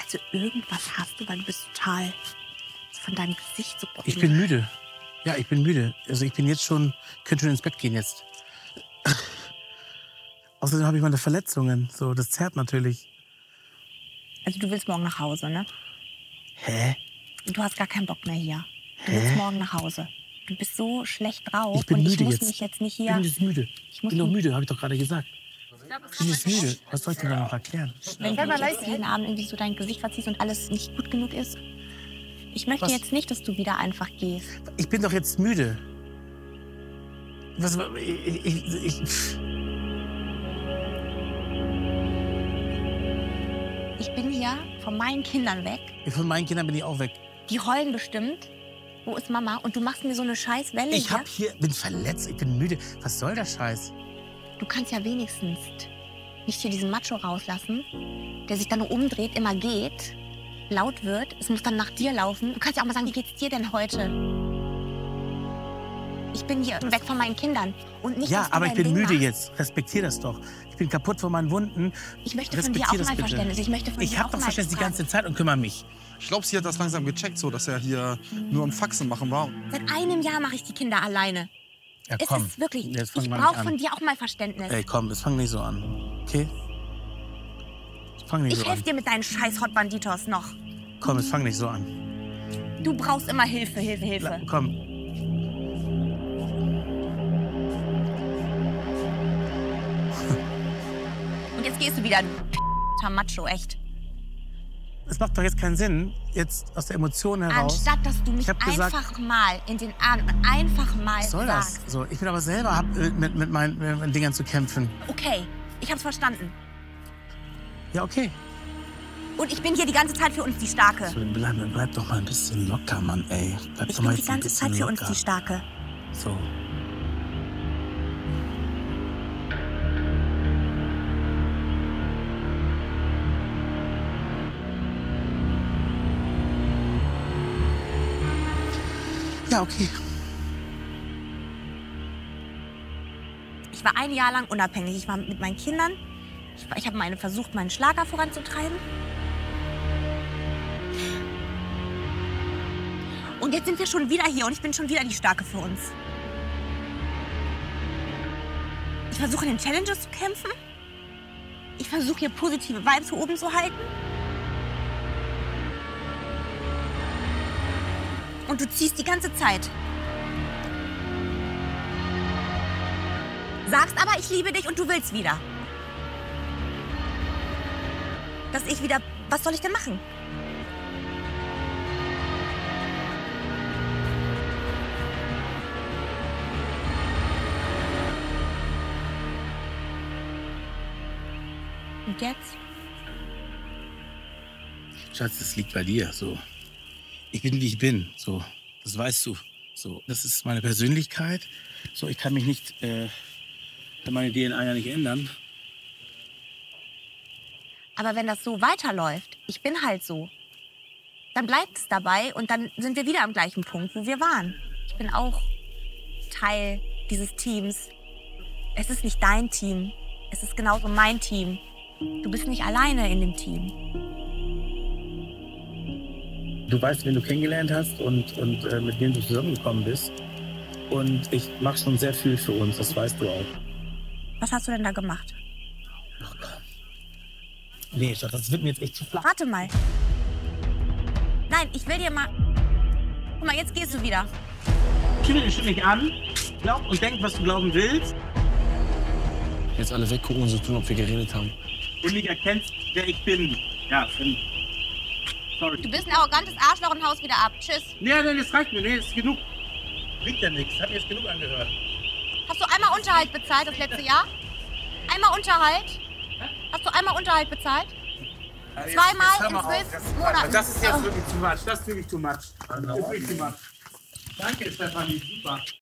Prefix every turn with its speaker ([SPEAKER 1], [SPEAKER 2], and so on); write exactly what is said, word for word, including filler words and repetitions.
[SPEAKER 1] Also irgendwas hast du, weil du bist total von deinem Gesicht so komisch.
[SPEAKER 2] Ich bin müde. Ja, ich bin müde. Also ich bin jetzt schon, könnte schon ins Bett gehen jetzt. Außerdem habe ich meine Verletzungen. So, das zerrt natürlich.
[SPEAKER 1] Also du willst morgen nach Hause, ne?
[SPEAKER 2] Hä?
[SPEAKER 1] Du hast gar keinen Bock mehr hier. Du
[SPEAKER 2] Hä?
[SPEAKER 1] willst morgen nach Hause. Du bist so schlecht drauf
[SPEAKER 2] Ich bin
[SPEAKER 1] und
[SPEAKER 2] müde
[SPEAKER 1] ich muss
[SPEAKER 2] jetzt.
[SPEAKER 1] mich jetzt nicht
[SPEAKER 2] Ich
[SPEAKER 1] hier...
[SPEAKER 2] bin jetzt müde.
[SPEAKER 1] Ich
[SPEAKER 2] Ich
[SPEAKER 1] muss
[SPEAKER 2] bin doch
[SPEAKER 1] mich-
[SPEAKER 2] müde, habe ich doch gerade gesagt. Ich bin jetzt müde. Was soll ich dir da noch erklären?
[SPEAKER 1] Wenn du jetzt jeden Abend irgendwie so dein Gesicht verziehst und alles nicht gut genug ist. Ich möchte
[SPEAKER 2] Was?
[SPEAKER 1] jetzt nicht, dass du wieder einfach gehst.
[SPEAKER 2] Ich bin doch jetzt müde. Was, ich, ich, ich,
[SPEAKER 1] Ich bin hier von meinen Kindern weg.
[SPEAKER 2] von meinen Kindern bin ich auch weg.
[SPEAKER 1] Die heulen bestimmt. Wo ist Mama? Und du machst mir so eine scheiß Welle
[SPEAKER 2] Ich
[SPEAKER 1] hier.
[SPEAKER 2] hab hier, bin verletzt, ich bin müde. Was soll der Scheiß?
[SPEAKER 1] Du kannst ja wenigstens nicht hier diesen Macho rauslassen, der sich dann nur umdreht, immer geht, laut wird. Es muss dann nach dir laufen. Du kannst ja auch mal sagen, wie geht's dir denn heute? Ich bin hier weg von meinen Kindern. Und nicht,
[SPEAKER 2] Ja,
[SPEAKER 1] dass du
[SPEAKER 2] aber ich
[SPEAKER 1] dein
[SPEAKER 2] bin
[SPEAKER 1] Ding
[SPEAKER 2] müde
[SPEAKER 1] machst.
[SPEAKER 2] jetzt. Respektier das doch. Ich bin kaputt von meinen Wunden.
[SPEAKER 1] Ich möchte von dir
[SPEAKER 2] Respektier
[SPEAKER 1] auch
[SPEAKER 2] das
[SPEAKER 1] mal
[SPEAKER 2] bitte.
[SPEAKER 1] Verständnis. Ich möchte von
[SPEAKER 2] Ich
[SPEAKER 1] dir
[SPEAKER 2] hab
[SPEAKER 1] auch
[SPEAKER 2] doch
[SPEAKER 1] mal
[SPEAKER 2] Verständnis die
[SPEAKER 1] fragen.
[SPEAKER 2] ganze Zeit und kümmere mich.
[SPEAKER 3] Ich glaube, sie hat das langsam gecheckt, so, dass er hier nur am Faxen machen war.
[SPEAKER 1] Seit einem Jahr mache ich die Kinder alleine.
[SPEAKER 2] Ja,
[SPEAKER 1] Es
[SPEAKER 2] komm.
[SPEAKER 1] ist wirklich,
[SPEAKER 2] Jetzt fang
[SPEAKER 1] ich
[SPEAKER 2] mal
[SPEAKER 1] brauche
[SPEAKER 2] nicht an.
[SPEAKER 1] von dir auch mal Verständnis.
[SPEAKER 2] Ey, komm, jetzt fang nicht so an. Okay? Jetzt fang nicht
[SPEAKER 1] Ich
[SPEAKER 2] so
[SPEAKER 1] helfe
[SPEAKER 2] an.
[SPEAKER 1] dir mit deinen scheiß Hot Banditos noch.
[SPEAKER 2] Komm, jetzt fang nicht so an.
[SPEAKER 1] Du brauchst immer Hilfe, Hilfe, Hilfe.
[SPEAKER 2] La- Komm.
[SPEAKER 1] Und jetzt gehst du wieder, du Macho, echt.
[SPEAKER 2] Es macht doch jetzt keinen Sinn, jetzt aus der Emotion heraus.
[SPEAKER 1] Anstatt, dass du mich
[SPEAKER 2] Ich hab gesagt-
[SPEAKER 1] einfach mal in den Arm, einfach mal
[SPEAKER 2] Was soll das?
[SPEAKER 1] sagst.
[SPEAKER 2] So, ich bin aber selber hab, äh, mit, mit meinen, mit meinen Dingern zu kämpfen.
[SPEAKER 1] Okay, ich hab's verstanden.
[SPEAKER 2] Ja, okay.
[SPEAKER 1] Und ich bin hier die ganze Zeit für uns die Starke.
[SPEAKER 2] So, bleib, bleib doch mal ein bisschen locker, Mann, ey. Bleib
[SPEAKER 1] Ich
[SPEAKER 2] doch
[SPEAKER 1] bin
[SPEAKER 2] mal
[SPEAKER 1] die
[SPEAKER 2] jetzt ein
[SPEAKER 1] ganze
[SPEAKER 2] bisschen
[SPEAKER 1] Zeit für uns
[SPEAKER 2] locker.
[SPEAKER 1] die Starke.
[SPEAKER 2] So. Ja, okay.
[SPEAKER 1] Ich war ein Jahr lang unabhängig. Ich war mit meinen Kindern. Ich, war- ich habe meine, versucht, meinen Schlager voranzutreiben. Und jetzt sind wir schon wieder hier und ich bin schon wieder die Starke für uns. Ich versuche in den Challenges zu kämpfen. Ich versuche hier positive Vibes hier oben zu halten. Und du ziehst die ganze Zeit. Sagst aber, ich liebe dich und du willst wieder. Dass ich wieder... Was soll ich denn machen? Und jetzt?
[SPEAKER 2] Schatz, das liegt bei dir, so. Ich bin, wie ich bin, so. Das weißt du, so. Das ist meine Persönlichkeit. So, ich kann mich nicht, äh, kann meine D N A ja nicht ändern.
[SPEAKER 1] Aber wenn das so weiterläuft, ich bin halt so, dann bleibt es dabei und dann sind wir wieder am gleichen Punkt, wo wir waren. Ich bin auch Teil dieses Teams. Es ist nicht dein Team, es ist genauso mein Team. Du bist nicht alleine in dem Team.
[SPEAKER 2] Du weißt, wen du kennengelernt hast und, und äh, mit wem du zusammengekommen bist. Und ich mache schon sehr viel für uns, das weißt du auch.
[SPEAKER 1] Was hast du denn da gemacht?
[SPEAKER 2] Ach komm. Nee, Schatz, das wird mir jetzt echt zu flach.
[SPEAKER 1] Warte mal. Nein, ich will dir mal... Guck mal, jetzt gehst du wieder.
[SPEAKER 2] Schimmel dich nicht an, glaub und denk, was du glauben willst.
[SPEAKER 4] Jetzt alle weggucken und so tun, ob wir geredet haben.
[SPEAKER 2] Und nicht erkennst, wer ich bin. Ja, dann... Sorry.
[SPEAKER 1] Du bist ein arrogantes Arschloch und haust wieder ab. Tschüss.
[SPEAKER 2] Nee, nee, das reicht mir. Nee, das ist genug. Bringt ja nichts. Hab mir jetzt genug angehört.
[SPEAKER 1] Hast du einmal Unterhalt bezahlt das letzte Jahr? Einmal Unterhalt? Hast du einmal Unterhalt bezahlt? Zweimal in zwölf Monaten.
[SPEAKER 2] Das ist jetzt wirklich too much. Das ist wirklich too much. Das ist wirklich too much. Danke, Stefanie. Super.